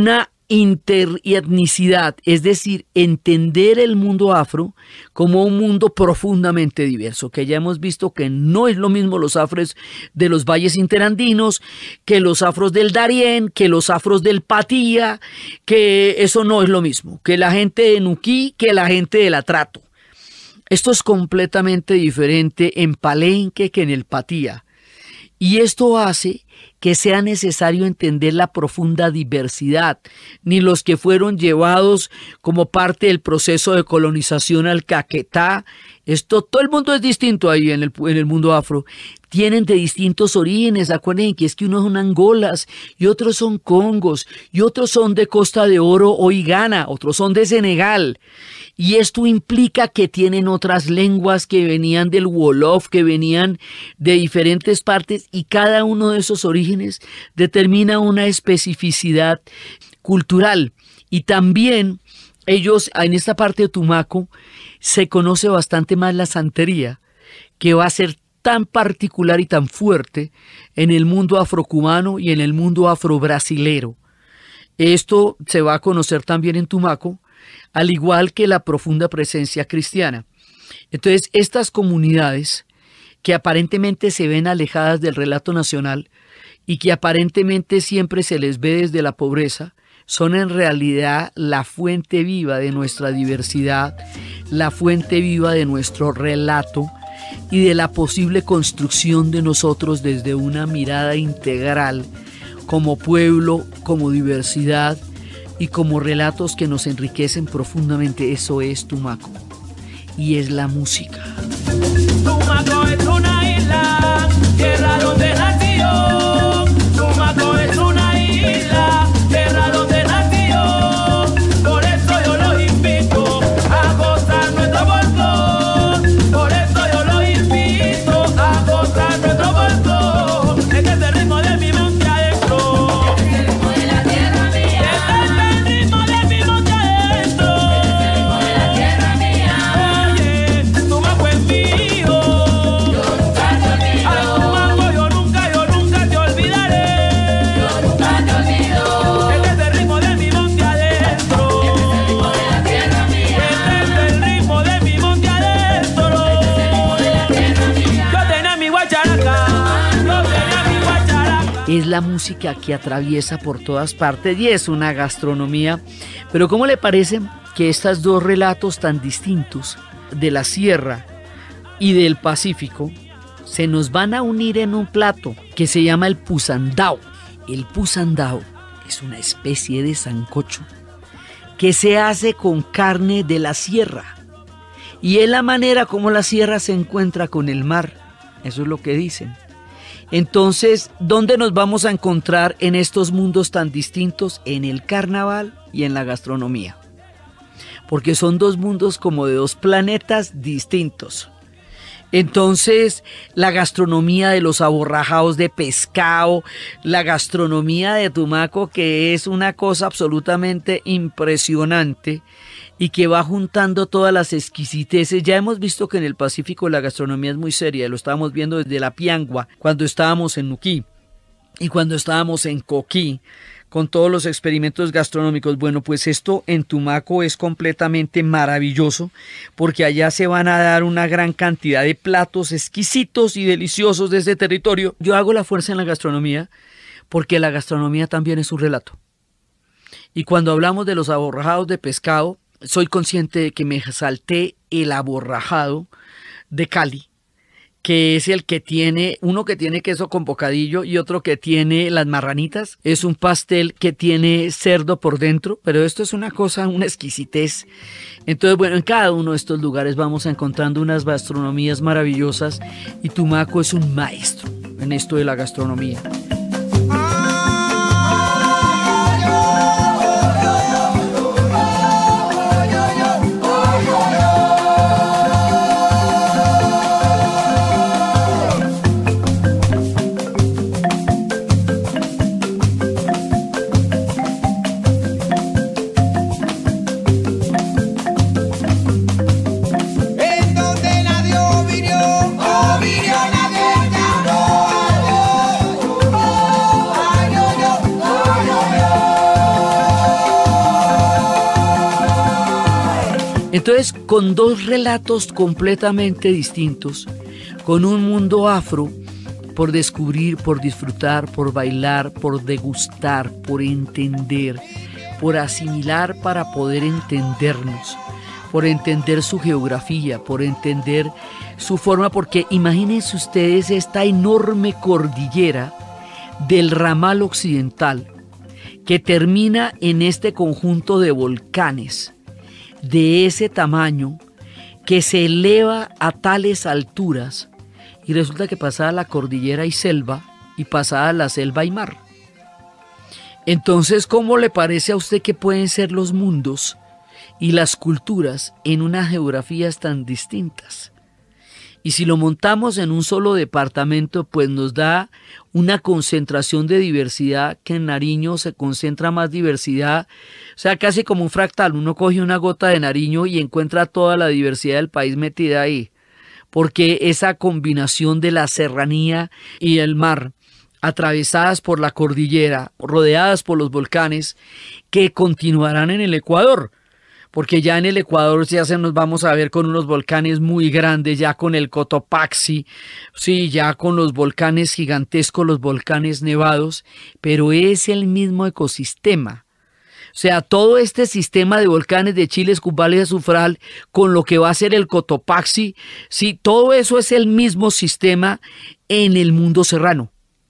interetnicidad, es decir, entender el mundo afro como un mundo profundamente diverso, que ya hemos visto que no es lo mismo los afros de los valles interandinos, que los afros del Darién, que los afros del Patía, que eso no es lo mismo, que la gente de Nuquí, que la gente del Atrato. Esto es completamente diferente en Palenque que en el Patía. Y esto hace que sea necesario entender la profunda diversidad, ni los que fueron llevados como parte del proceso de colonización al Caquetá. Todo el mundo es distinto ahí en el mundo afro. Tienen de distintos orígenes. Acuérdense que es que unos son angolas y otros son congos y otros son de Costa de Oro o Ghana, otros son de Senegal. Y esto implica que tienen otras lenguas que venían del Wolof, que venían de diferentes partes, y cada uno de esos orígenes determina una especificidad cultural. Y también ellos, en esta parte de Tumaco, se conoce bastante más la santería, que va a ser tan particular y tan fuerte en el mundo afrocubano y en el mundo afrobrasilero. Esto se va a conocer también en Tumaco, al igual que la profunda presencia cristiana. Entonces, estas comunidades que aparentemente se ven alejadas del relato nacional y que aparentemente siempre se les ve desde la pobreza, son en realidad la fuente viva de nuestra diversidad, la fuente viva de nuestro relato y de la posible construcción de nosotros desde una mirada integral como pueblo, como diversidad y como relatos que nos enriquecen profundamente. Eso es Tumaco y es la música. Tumaco es una isla, tierra donde nació. Tumaco es una isla, tierra donde nació. Por eso yo los invito a gozar nuestro folclor. Por eso yo los invito a gozar nuestro folclor. Este es el ritmo de mi monte adentro. Este es el ritmo de la tierra mía. Este es el ritmo de mi monte adentro. Este es el ritmo de la tierra mía. Oye, Tumaco es mío. Yo nunca te olvido. Ay, Tumaco, yo nunca te olvidaré. Yo nunca te olvido. Este es el ritmo de mi monte adentro. Este es el ritmo de la tierra mía. Este es el ritmo de mi monte adentro. Este es el ritmo de la tierra mía. Yo tenía mi guacharaca. Yo tenía mi guacharaca. Es la música que atraviesa por todas partes y es una gastronomía. Pero ¿cómo le parece que estos dos relatos tan distintos de la sierra y del Pacífico se nos van a unir en un plato que se llama el pusandao? El pusandao es una especie de sancocho que se hace con carne de la sierra y es la manera como la sierra se encuentra con el mar. Eso es lo que dicen. Entonces, ¿dónde nos vamos a encontrar en estos mundos tan distintos? En el carnaval y en la gastronomía. Porque son dos mundos como de dos planetas distintos. Entonces, la gastronomía de los aborrajados de pescado, la gastronomía de Tumaco, que es una cosa absolutamente impresionante y que va juntando todas las exquisiteces. Ya hemos visto que en el Pacífico la gastronomía es muy seria, lo estábamos viendo desde la Piangua, cuando estábamos en Nuquí y cuando estábamos en Coquí, con todos los experimentos gastronómicos. Bueno, pues esto en Tumaco es completamente maravilloso, porque allá se van a dar una gran cantidad de platos exquisitos y deliciosos de este territorio. Yo hago la fuerza en la gastronomía, porque la gastronomía también es un relato. Y cuando hablamos de los aborrajados de pescado, soy consciente de que me salté el aborrajado de Cali, que es el que tiene, uno que tiene queso con bocadillo y otro que tiene las marranitas. Es un pastel que tiene cerdo por dentro, pero esto es una cosa, una exquisitez. Entonces, bueno, en cada uno de estos lugares vamos encontrando unas gastronomías maravillosas y Tumaco es un maestro en esto de la gastronomía. En donde nadie vino, la vieja no. Entonces, con dos relatos completamente distintos, con un mundo afro por descubrir, por disfrutar, por bailar, por degustar, por entender, por asimilar para poder entendernos, por entender su geografía, por entender su forma, porque imagínense ustedes esta enorme cordillera del ramal occidental que termina en este conjunto de volcanes de ese tamaño que se eleva a tales alturas y resulta que pasada la cordillera hay selva y pasada la selva hay mar. Entonces, ¿cómo le parece a usted que pueden ser los mundos y las culturas en unas geografías tan distintas? Y si lo montamos en un solo departamento, pues nos da una concentración de diversidad que en Nariño se concentra más diversidad, o sea, casi como un fractal. Uno coge una gota de Nariño y encuentra toda la diversidad del país metida ahí, porque esa combinación de la serranía y el mar, atravesadas por la cordillera, rodeadas por los volcanes, que continuarán en el Ecuador. Porque ya en el Ecuador ya nos vamos a ver con unos volcanes muy grandes, ya con el Cotopaxi, sí, ya con los volcanes gigantescos, los volcanes nevados, pero es el mismo ecosistema. O sea, todo este sistema de volcanes de Chile, Escubal y Azufral, con lo que va a ser el Cotopaxi, sí, todo eso es el mismo sistema en el mundo serrano.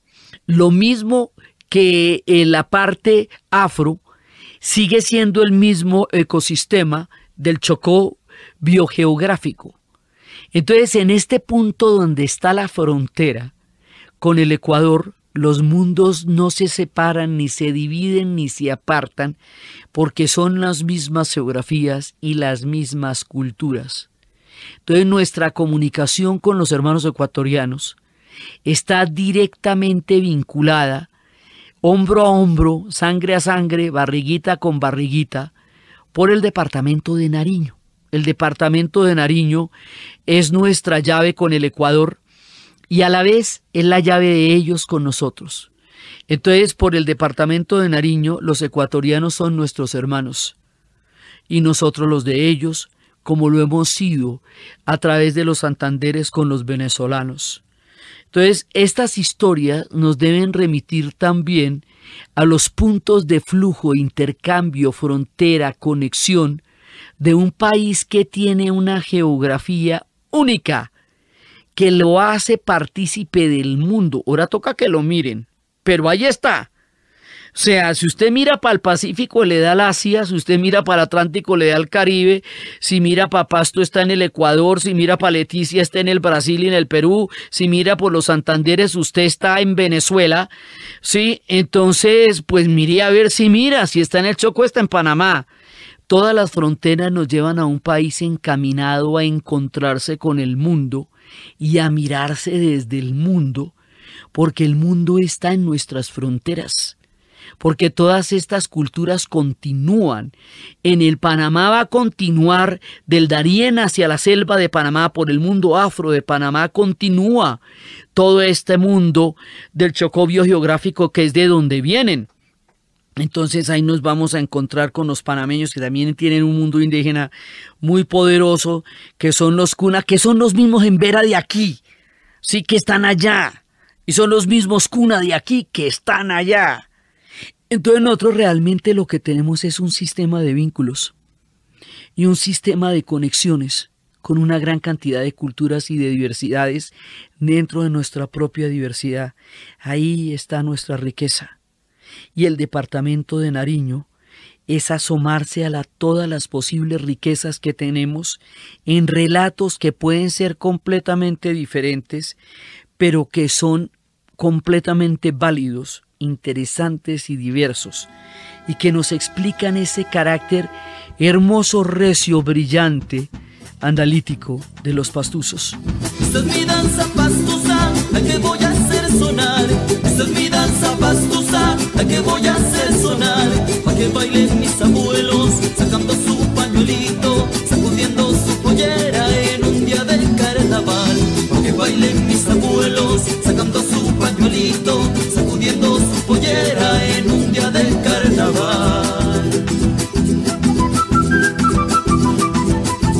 Lo mismo que en la parte afro, sigue siendo el mismo ecosistema del Chocó biogeográfico. Entonces, en este punto donde está la frontera con el Ecuador, los mundos no se separan, ni se dividen, ni se apartan, porque son las mismas geografías y las mismas culturas. Entonces, nuestra comunicación con los hermanos ecuatorianos está directamente vinculada hombro a hombro, sangre a sangre, barriguita con barriguita, por el departamento de Nariño. El departamento de Nariño es nuestra llave con el Ecuador y a la vez es la llave de ellos con nosotros. Entonces, por el departamento de Nariño, los ecuatorianos son nuestros hermanos y nosotros los de ellos, como lo hemos sido a través de los Santanderes con los venezolanos. Entonces, estas historias nos deben remitir también a los puntos de flujo, intercambio, frontera, conexión de un país que tiene una geografía única, que lo hace partícipe del mundo. Ahora toca que lo miren, pero ahí está. O sea, si usted mira para el Pacífico le da al Asia, si usted mira para el Atlántico le da al Caribe, si mira para Pasto está en el Ecuador, si mira para Leticia está en el Brasil y en el Perú, si mira por los Santanderes usted está en Venezuela, ¿sí? Entonces, pues mire a ver si mira, si está en el Chocó está en Panamá. Todas las fronteras nos llevan a un país encaminado a encontrarse con el mundo y a mirarse desde el mundo, porque el mundo está en nuestras fronteras. Porque todas estas culturas continúan. En el Panamá va a continuar del Darién hacia la selva de Panamá, por el mundo afro de Panamá continúa todo este mundo del Chocó biogeográfico que es de donde vienen. Entonces ahí nos vamos a encontrar con los panameños que también tienen un mundo indígena muy poderoso, que son los Cuna, que son los mismos Embera de aquí, sí, que están allá, y son los mismos Cuna de aquí que están allá. Entonces nosotros realmente lo que tenemos es un sistema de vínculos y un sistema de conexiones con una gran cantidad de culturas y de diversidades dentro de nuestra propia diversidad. Ahí está nuestra riqueza. Y el departamento de Nariño es asomarse a todas las posibles riquezas que tenemos en relatos que pueden ser completamente diferentes, pero que son completamente válidos, interesantes y diversos, y que nos explican ese carácter hermoso, recio, brillante, analítico de los pastuzos. Esta es mi danza pastusa, la que voy a hacer sonar. Esta es mi danza pastusa, la que voy a hacer sonar. Pa' que bailen mis abuelos, sacando su pañuelito, sacudiendo su pollera en un día de carnaval. Pa' que bailen mis abuelos, sacando su pañuelito, sacudiendo su pollera en un día del carnaval.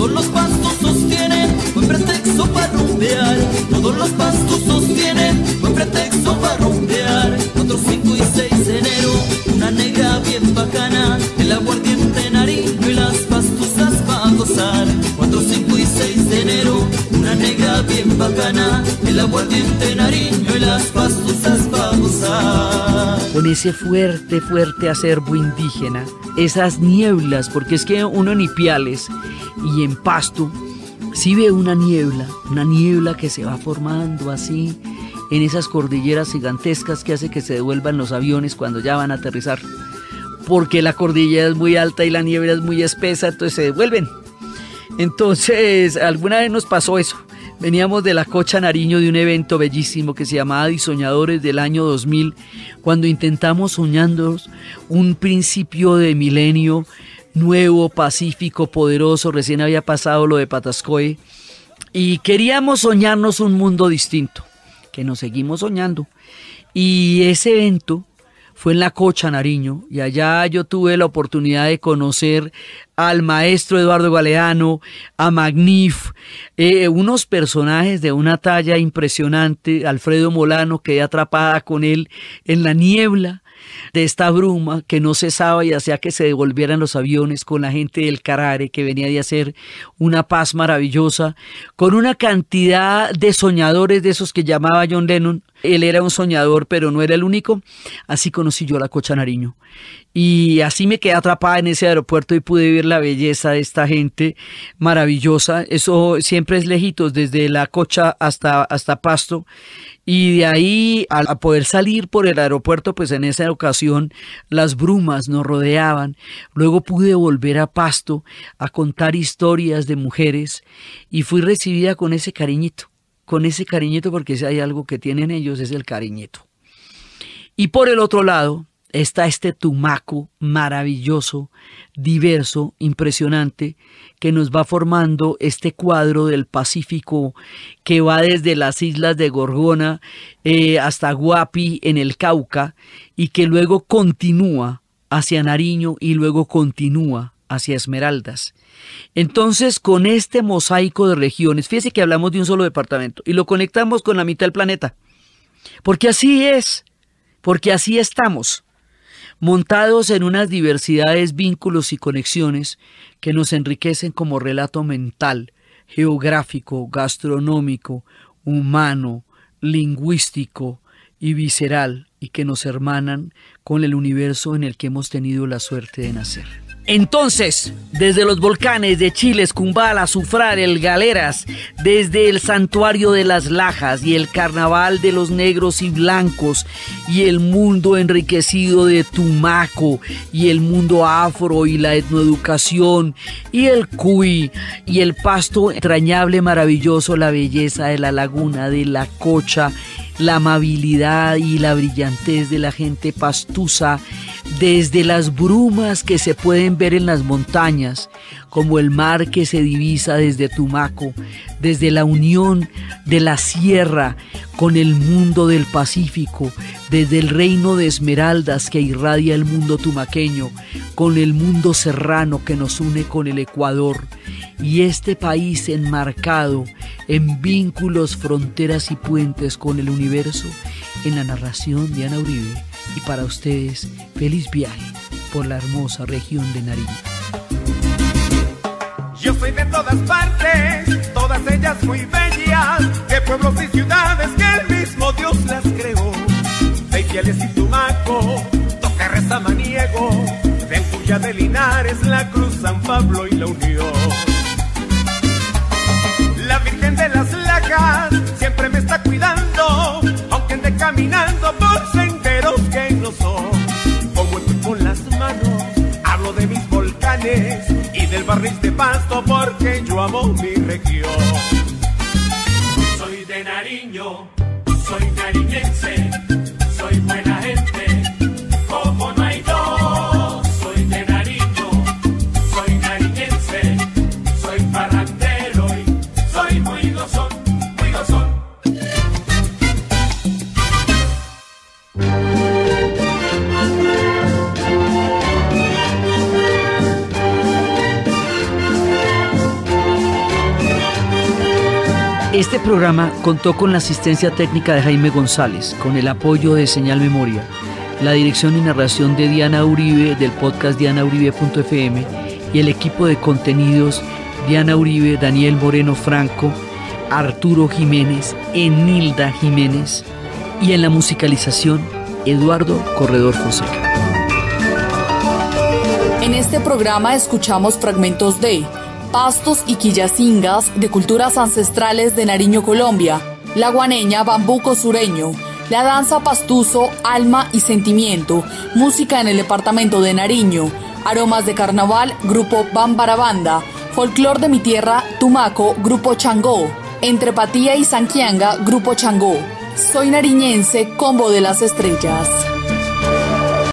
Todos los pastos sostienen buen pretexto para rumbear. Todos los pastos sostienen buen pretexto para rumbear. 4, 5 y 6 de enero, una negra bien bacana, el aguardiente Nariño y las pastusas pa' gozar. 4, 5 y 6 de enero, una negra bien bacana, el aguardiente Nariño y las pastusas pa' gozar. Con ese fuerte, fuerte acervo indígena, esas nieblas, porque es que uno en Ipiales y en Pasto sí ve una niebla que se va formando así en esas cordilleras gigantescas que hace que se devuelvan los aviones cuando ya van a aterrizar, porque la cordillera es muy alta y la niebla es muy espesa, entonces se devuelven. Entonces alguna vez nos pasó eso. Veníamos de la Cocha Nariño de un evento bellísimo que se llamaba Disoñadores del año 2000, cuando intentamos soñándonos un principio de milenio nuevo, pacífico, poderoso. Recién había pasado lo de Patascoy y queríamos soñarnos un mundo distinto, que nos seguimos soñando. Y ese evento fue en la Cocha Nariño y allá yo tuve la oportunidad de conocer al maestro Eduardo Galeano, a Magnif, unos personajes de una talla impresionante, Alfredo Molano, quedé atrapada con él en la niebla de esta bruma que no cesaba y hacía que se devolvieran los aviones, con la gente del Carare que venía de hacer una paz maravillosa, con una cantidad de soñadores de esos que llamaba John Lennon. Él era un soñador, pero no era el único. Así conocí yo la Cocha Nariño. Y así me quedé atrapada en ese aeropuerto y pude ver la belleza de esta gente maravillosa. Eso siempre es lejitos, desde la Cocha hasta Pasto. Y de ahí, a poder salir por el aeropuerto, pues en esa ocasión las brumas nos rodeaban. Luego pude volver a Pasto a contar historias de mujeres y fui recibida con ese cariñito, porque si hay algo que tienen ellos es el cariñito. Y por el otro lado está este Tumaco maravilloso, diverso, impresionante, que nos va formando este cuadro del Pacífico que va desde las islas de Gorgona hasta Guapi en el Cauca y que luego continúa hacia Nariño y luego continúa hacia Esmeraldas. Entonces, con este mosaico de regiones, fíjese que hablamos de un solo departamento y lo conectamos con la mitad del planeta, porque así es, porque así estamos, montados en unas diversidades, vínculos y conexiones que nos enriquecen como relato mental, geográfico, gastronómico, humano, lingüístico y visceral, y que nos hermanan con el universo en el que hemos tenido la suerte de nacer. Entonces, desde los volcanes de Chiles, Cumbal, Azufrar, el Galeras, desde el Santuario de las Lajas y el Carnaval de los Negros y Blancos y el mundo enriquecido de Tumaco y el mundo afro y la etnoeducación y el cuy y el Pasto entrañable, maravilloso, la belleza de la laguna, de la Cocha, la amabilidad y la brillantez de la gente pastusa, desde las brumas que se pueden ver en las montañas, como el mar que se divisa desde Tumaco, desde la unión de la sierra con el mundo del Pacífico, desde el reino de Esmeraldas que irradia el mundo tumaqueño, con el mundo serrano que nos une con el Ecuador, y este país enmarcado en vínculos, fronteras y puentes con el universo, en la narración de Ana Uribe. Y para ustedes, feliz viaje por la hermosa región de Nariño. Yo soy de todas partes, todas ellas muy bellas, de pueblos y ciudades que el mismo Dios las creó. De Ipiales y Tumaco, Tocarra, Samaniego, de Ampulla, de Linares, La Cruz, San Pablo y La Unión. La Virgen de las Lajas siempre me está cuidando, aunque ande caminando por senderos que no son. Como estoy con las manos, hablo de mis volcanes y del barril de Pasto, porque yo amo mi región. Soy de Nariño, soy nariñense, soy buena gente, como no hay dos. Soy de Nariño, soy nariñense, soy parrandero y soy muy gozón, muy gozón. Este programa contó con la asistencia técnica de Jaime González, con el apoyo de Señal Memoria, la dirección y narración de Diana Uribe del podcast dianauribe.fm y el equipo de contenidos Diana Uribe, Daniel Moreno Franco, Arturo Jiménez, Enilda Jiménez y en la musicalización Eduardo Corredor Fonseca. En este programa escuchamos fragmentos de Pastos y Quillacingas de culturas ancestrales de Nariño, Colombia, la guaneña Bambuco Sureño, la danza pastuso Alma y Sentimiento, música en el departamento de Nariño, aromas de carnaval, grupo Bambarabanda, folclor de mi tierra, Tumaco, grupo Changó, entre Patía y Sanquianga, grupo Changó. Soy nariñense, Combo de las Estrellas.